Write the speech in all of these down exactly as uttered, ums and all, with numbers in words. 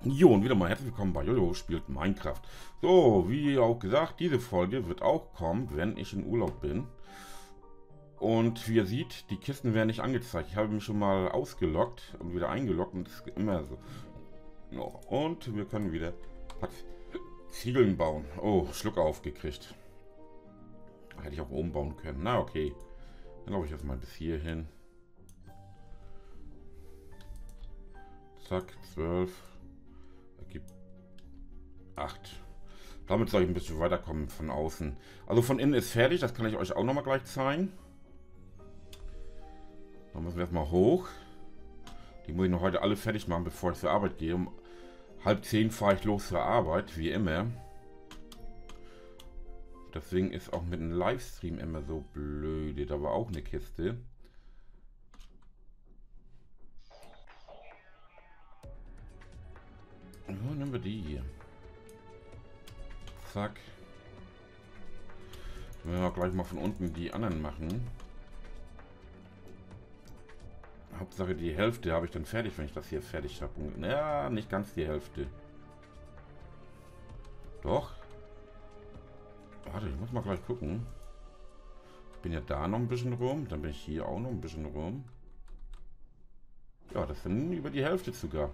Jo, und wieder mal herzlich willkommen bei Jojo spielt Minecraft. So, wie auch gesagt, diese Folge wird auch kommen, wenn ich in Urlaub bin. Und wie ihr seht, die Kisten werden nicht angezeigt. Ich habe mich schon mal ausgeloggt und wieder eingeloggt und das ist immer so. Ja, und wir können wieder Ziegeln bauen. Oh, Schluck aufgekriegt. Hätte ich auch oben bauen können. Na okay. Dann glaube ich jetzt mal bis hierhin. Zack, zwölf. Ergibt acht. Damit soll ich ein bisschen weiterkommen von außen. Also von innen ist fertig, das kann ich euch auch nochmal gleich zeigen. Dann müssen wir erstmal hoch. Die muss ich noch heute alle fertig machen, bevor ich zur Arbeit gehe. Um halb zehn fahre ich los zur Arbeit, wie immer. Deswegen ist auch mit einem Livestream immer so blöd. Da war auch eine Kiste. Ja, nehmen wir die hier. Zack. Wenn wir gleich mal von unten die anderen machen. Hauptsache die Hälfte habe ich dann fertig, wenn ich das hier fertig habe. Ja, nicht ganz die Hälfte. Doch. Warte, ich muss mal gleich gucken. Ich bin ja da noch ein bisschen rum. Dann bin ich hier auch noch ein bisschen rum. Ja, das sind über die Hälfte sogar.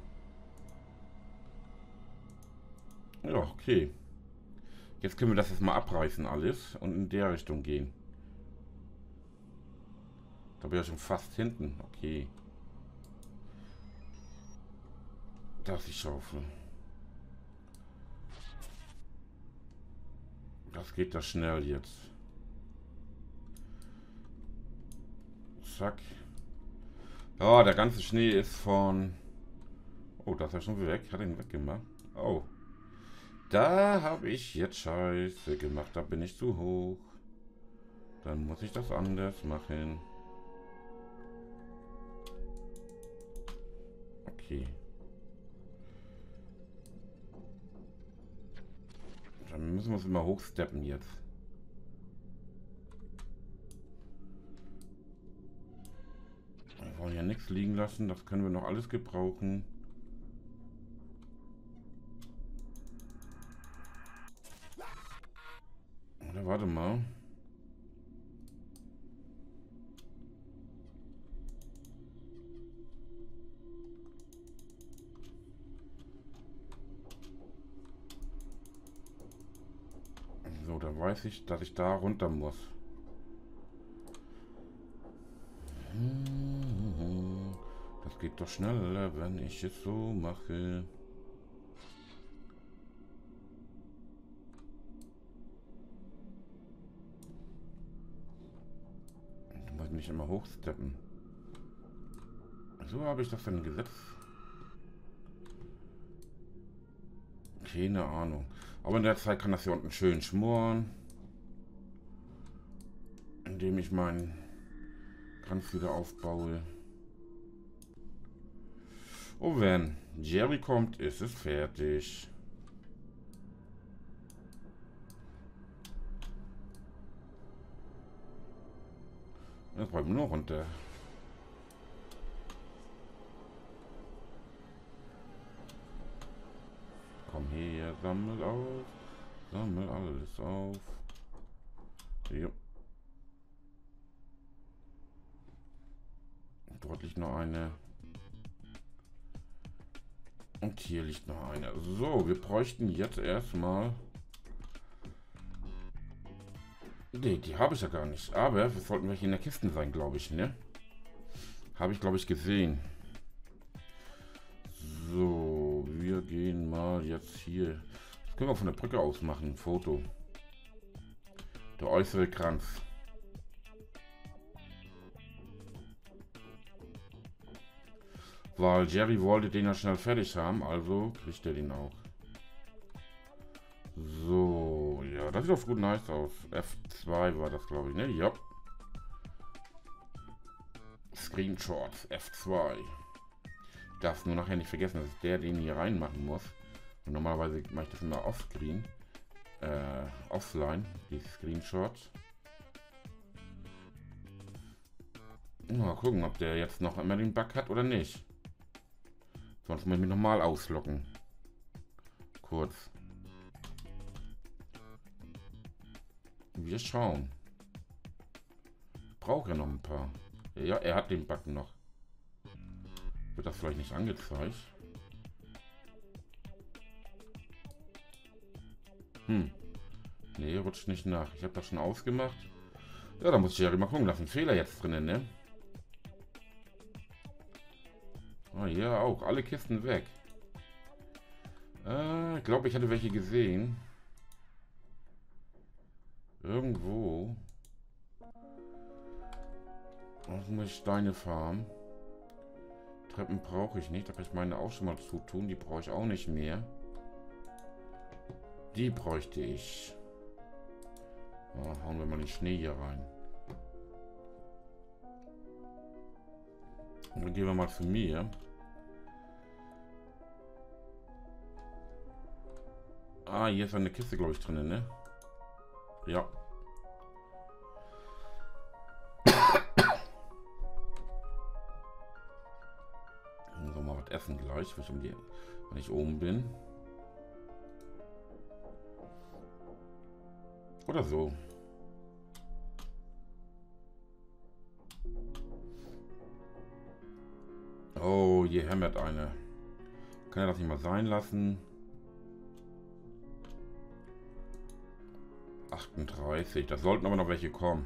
Ja, okay. Jetzt können wir das jetzt mal abreißen alles und in der Richtung gehen. Da bin ich ja schon fast hinten. Okay. Da ist die Schaufel. Das geht das schnell jetzt. Zack. Ja, der ganze Schnee ist von... Oh, das ist ja schon weg. Hat ihn weggemacht. Oh. Da habe ich jetzt Scheiße gemacht. Da bin ich zu hoch. Dann muss ich das anders machen. Okay. Dann müssen wir uns immer hochsteppen jetzt. Wir wollen ja nichts liegen lassen. Das können wir noch alles gebrauchen. Oder warte mal. So, da weiß ich, dass ich da runter muss. Das geht doch schneller, wenn ich es so mache. Du musst mich immer hochsteppen. So habe ich das dann gesetzt. Keine Ahnung. Aber in der Zeit kann das hier unten schön schmoren. Indem ich meinen Kranz wieder aufbaue. Oh, wenn Jerry kommt, ist es fertig. Jetzt bleiben wir nur runter. Komm her, sammel auf. Sammel alles auf. Jo. Dort liegt noch eine. Und hier liegt noch eine. So, wir bräuchten jetzt erstmal... Nee, die habe ich ja gar nicht. Aber wir sollten welche in der Kiste sein, glaube ich, ne? Habe ich, glaube ich, gesehen. So, wir gehen mal jetzt hier. Das können wir von der Brücke aus machen. Ein Foto. Der äußere Kranz. Weil Jerry wollte den ja schnell fertig haben, also kriegt er den auch. So, ja, das sieht doch gut nice aus. F zwei war das, glaube ich, ne? Ja. Screenshots, F zwei. Ich darf es nur nachher nicht vergessen, dass ich der den hier reinmachen muss. Und normalerweise mache ich das immer offscreen. Äh, offline, die Screenshots. Mal gucken, ob der jetzt noch immer den Bug hat oder nicht. Sonst muss ich mich nochmal ausloggen. kurz. Wir schauen. Braucht er noch ein paar? Ja, er hat den Button noch. Wird das vielleicht nicht angezeigt? Hm. Nee, rutscht nicht nach. Ich habe das schon ausgemacht. Ja, da muss Jerry mal gucken. Da ist ein Fehler jetzt drinnen, ne? Ah, ja, auch. Alle Kisten weg. Äh, ich glaube, ich hatte welche gesehen. Irgendwo. Auch muss ich Steine farmen. Treppen brauche ich nicht. Da kann ich meine auch schon mal zutun. Die brauche ich auch nicht mehr. Die bräuchte ich. Oh, hauen wir mal den Schnee hier rein. Und dann gehen wir mal zu mir. Ah, hier ist eine Kiste, glaube ich, drin, ne? Ja. So, mal was essen gleich, wenn ich, um die, wenn ich oben bin. Oder so. Oh, hier hämmert eine. Kann er das nicht mal sein lassen? achtunddreißig. Da sollten aber noch welche kommen.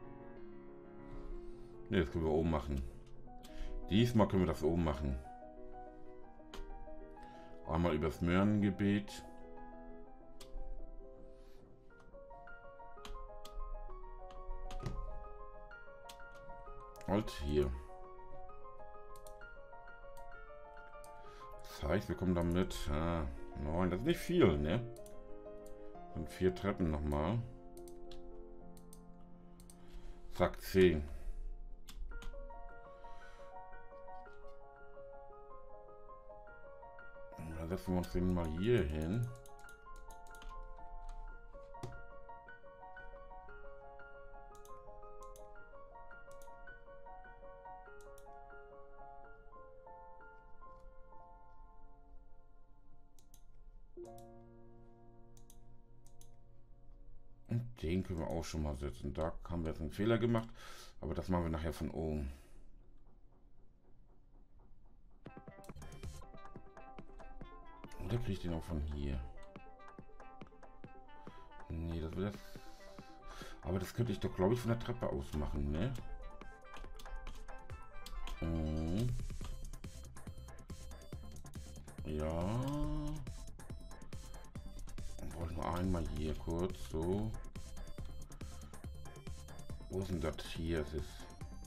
Ne, das können wir oben machen. Diesmal können wir das oben machen. Einmal übers Möhrengebet. Und hier. Das heißt, wir kommen damit. Ah, neun, das ist nicht viel, ne? Und vier Treppen nochmal. Zack, zehn. Da setzen wir uns den mal hier hin. Und den können wir auch schon mal setzen. Da haben wir jetzt einen Fehler gemacht, aber das machen wir nachher von oben. Oder kriege ich den auch von hier? Nee, das wird das. Aber das könnte ich doch, glaube ich, von der Treppe aus machen, ne? Mhm. Ja. Wollte nur einmal hier kurz so. Wo ist denn das hier? Es ist.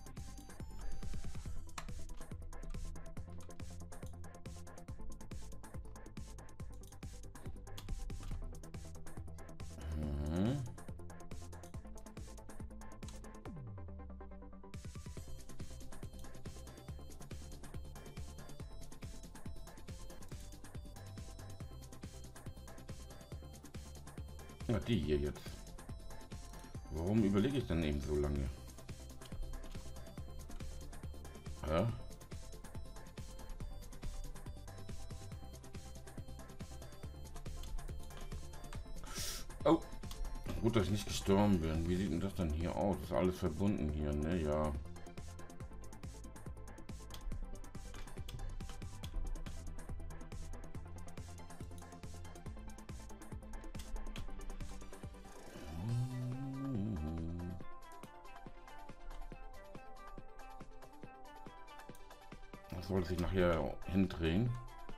Mhm. Ja, die hier jetzt. Warum überlege ich dann eben so lange? Ja? Oh, gut, dass ich nicht gestorben bin. Wie sieht denn das dann hier aus? Ist alles verbunden hier, ne? Ja. Das sollte sich nachher hindrehen.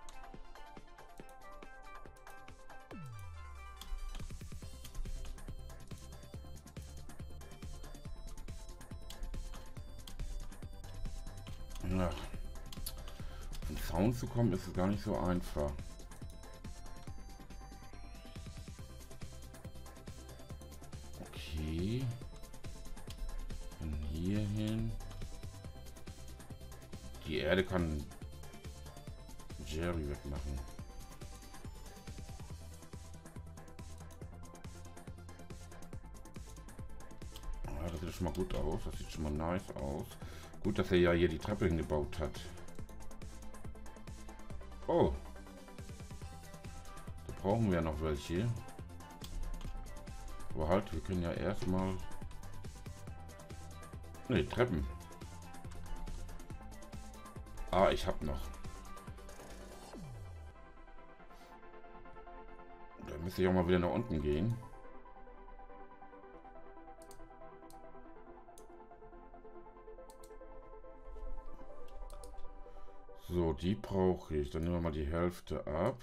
Ja. Zum Sound zu kommen ist es gar nicht so einfach. Okay. Von hier hin. Die Erde kann Jerry wegmachen. Ja, das sieht schon mal gut aus. Das sieht schon mal nice aus. Gut, dass er ja hier die Treppe hingebaut hat. Oh. Da brauchen wir noch welche. Aber halt, wir können ja erstmal... Ne, Treppen. Ah, ich hab noch. Da müsste ich auch mal wieder nach unten gehen. So, die brauche ich. Dann nehmen wir mal die Hälfte ab.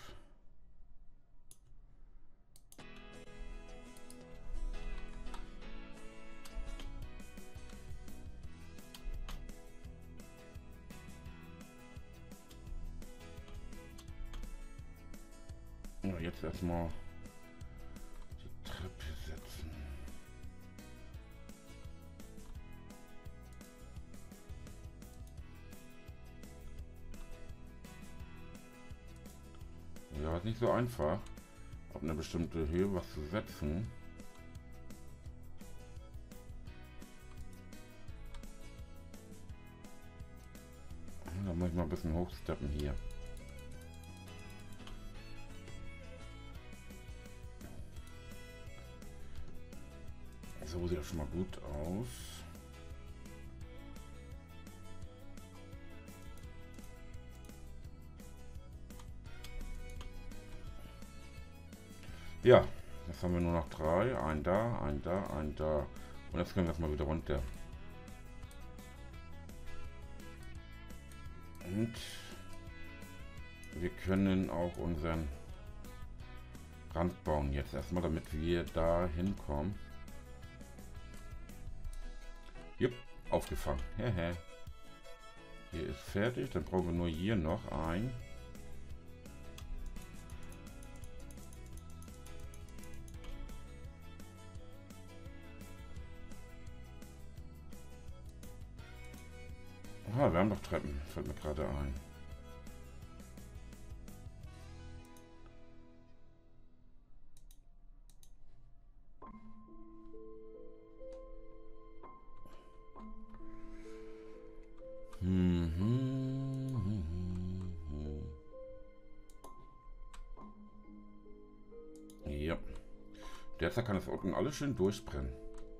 Ja, jetzt erstmal die Treppe setzen. Ja, ist nicht so einfach, auf eine bestimmte Höhe was zu setzen. Da muss ich mal ein bisschen hochsteppen hier. So sieht das schon mal gut aus. Ja, jetzt haben wir nur noch drei. Ein da, ein da, ein da. Und jetzt können wir erstmal wieder runter. Und wir können auch unseren Rand bauen jetzt erstmal, damit wir da hinkommen. Jupp, aufgefangen. Hier ist fertig. Dann brauchen wir nur hier noch ein. Ah, wir haben noch Treppen. Fällt mir gerade ein. Hm, hm, hm, hm, hm. Ja. Derzeit kann das unten alles schön durchbrennen.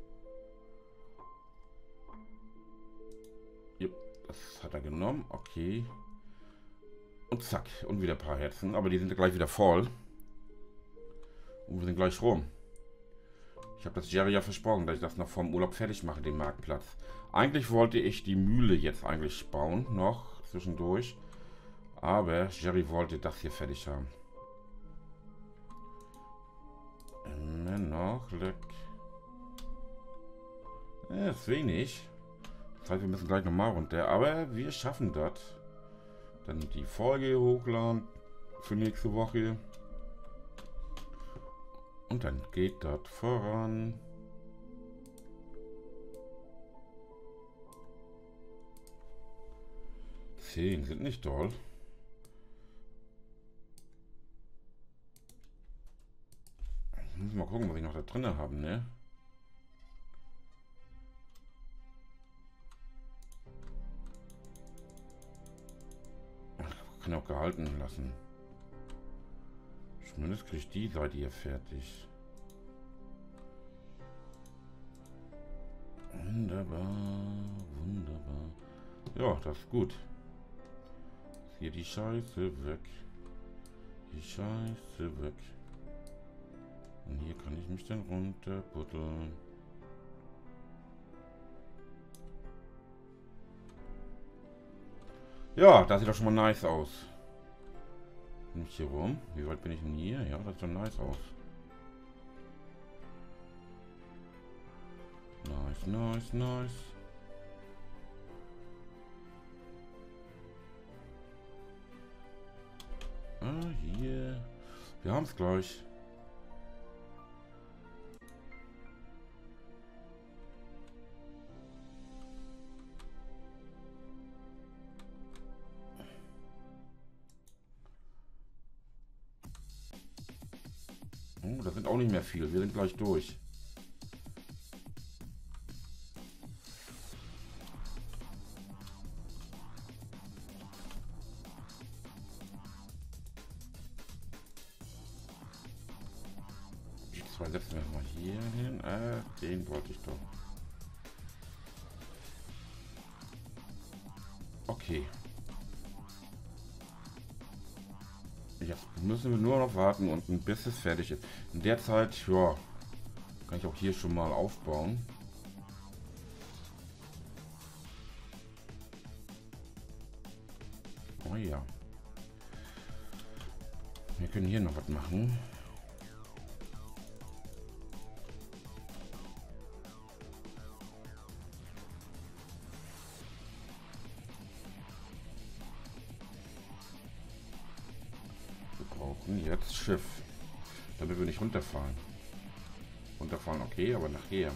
Jupp, das hat er genommen. Okay. Und zack. Und wieder ein paar Herzen. Aber die sind gleich wieder voll. Und wir sind gleich rum. Ich habe das Jerry ja versprochen, dass ich das noch vorm Urlaub fertig mache, den Marktplatz. Eigentlich wollte ich die Mühle jetzt eigentlich bauen, noch zwischendurch. Aber Jerry wollte das hier fertig haben. Immer noch, leck. Ja, ist wenig. Das heißt, wir müssen gleich nochmal runter. Aber wir schaffen das. Dann die Folge hochladen für nächste Woche. Und dann geht das voran. Zehn sind nicht doll. Müssen wir mal gucken, was ich noch da drin habe, ne? Ich kann auch gehalten lassen. Zumindest kriege ich die Seite hier fertig. Wunderbar, wunderbar. Ja, das ist gut. Hier die Scheiße weg. Die Scheiße weg. Und hier kann ich mich dann runterbuddeln. Ja, das sieht doch schon mal nice aus. Bin ich hier rum? Wie weit bin ich denn hier? Ja, das sieht doch nice aus. Nice, nice, nice. Ah, hier. Wir haben es gleich. Oh, das sind auch nicht mehr viel. Wir sind gleich durch. zwei setzen wir mal hier hin. Äh, den wollte ich doch. Okay. Jetzt müssen wir nur noch warten und bis es fertig ist. In der Zeit, ja, kann ich auch hier schon mal aufbauen. Oh ja. Wir können hier noch was machen. Jetzt Schiff, damit wir nicht runterfallen. Runterfallen okay, aber nachher.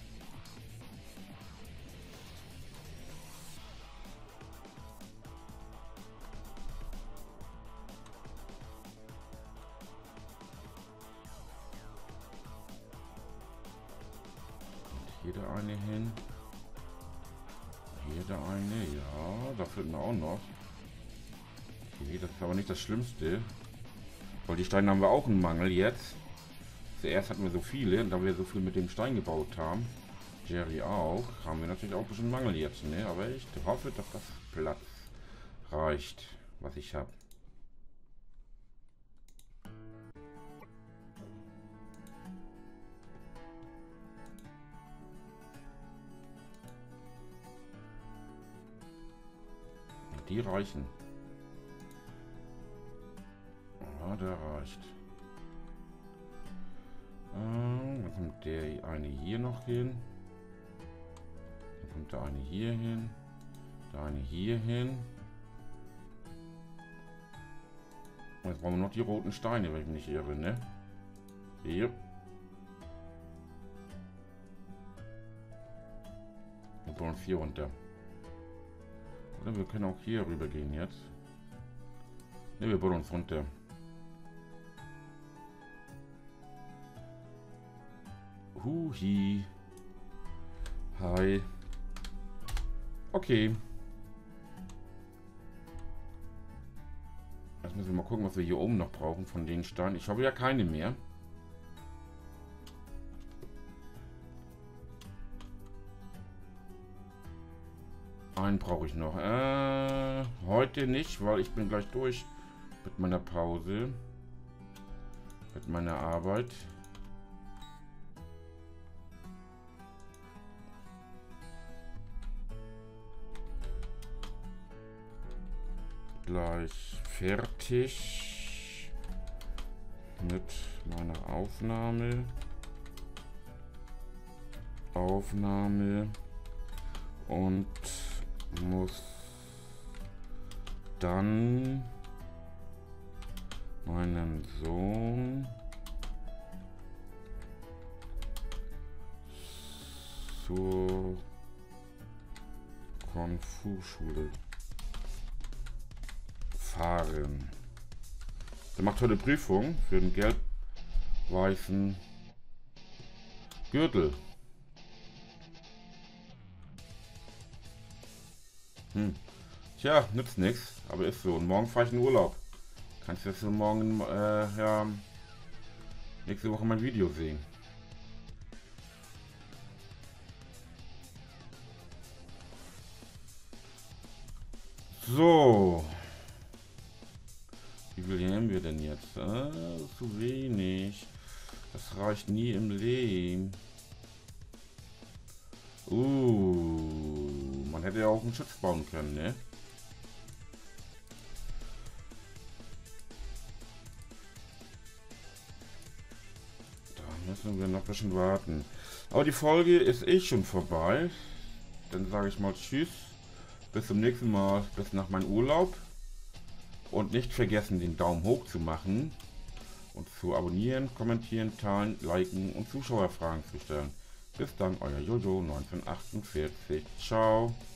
Und hier der eine hin. Hier der eine, ja, da fehlt mir auch noch. Okay, das ist aber nicht das Schlimmste. Weil die Steine haben wir auch einen Mangel jetzt. Zuerst hatten wir so viele, und da wir so viel mit dem Stein gebaut haben, Jerry auch, haben wir natürlich auch ein bisschen Mangel jetzt, ne? Aber ich hoffe, dass das Platz reicht, was ich habe. Die reichen. Ja, der reicht. Ähm, dann kommt der eine hier noch hin. Dann kommt der eine hier hin. Der eine hier hin. Und jetzt brauchen wir noch die roten Steine, wenn ich mich nicht irre, ne? Hier. Wir bauen uns hier runter. Oder wir können auch hier rüber gehen jetzt. Ne, wir bauen uns runter. Huhi. Hi. Okay. Jetzt müssen wir mal gucken, was wir hier oben noch brauchen von den Steinen. Ich habe ja keine mehr. Einen brauche ich noch. Äh, heute nicht, weil ich bin gleich durch mit meiner Pause. Mit meiner Arbeit. Gleich fertig mit meiner Aufnahme. Aufnahme und muss dann meinen Sohn zur Kung-Fu-Schule fahren. Der macht heute Prüfung für den gelb-weißen Gürtel. Hm. Tja, nützt nichts, aber ist so. Und morgen fahre ich in Urlaub. Kannst du jetzt so morgen, äh, ja, nächste Woche mein Video sehen. So. Wie viel haben wir denn jetzt? Ah, zu wenig. Das reicht nie im Leben. Uh, man hätte ja auch einen Schutz bauen können, ne? Da müssen wir noch ein bisschen warten. Aber die Folge ist eh schon vorbei. Dann sage ich mal Tschüss. Bis zum nächsten Mal. Bis nach meinem Urlaub. Und nicht vergessen, den Daumen hoch zu machen. Und zu abonnieren, kommentieren, teilen, liken und Zuschauerfragen zu stellen. Bis dann, euer Jojo neunzehnhundertachtundvierzig. Ciao.